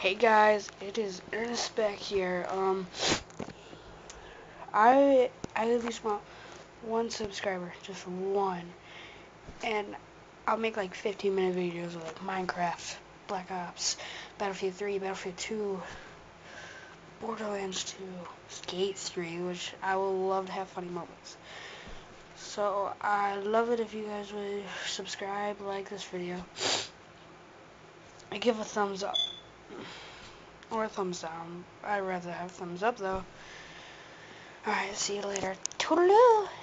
Hey guys, it is Ernest back here. I at least want one subscriber, just one, and I'll make like 15-minute videos of like Minecraft, Black Ops, Battlefield 3, Battlefield 2, Borderlands 2, Skate 3, which I will love to have funny moments. So I'd love it if you guys would subscribe, like this video, and give a thumbs up or a thumbs down. I'd rather have thumbs up though. Alright, see you later. Toodaloo!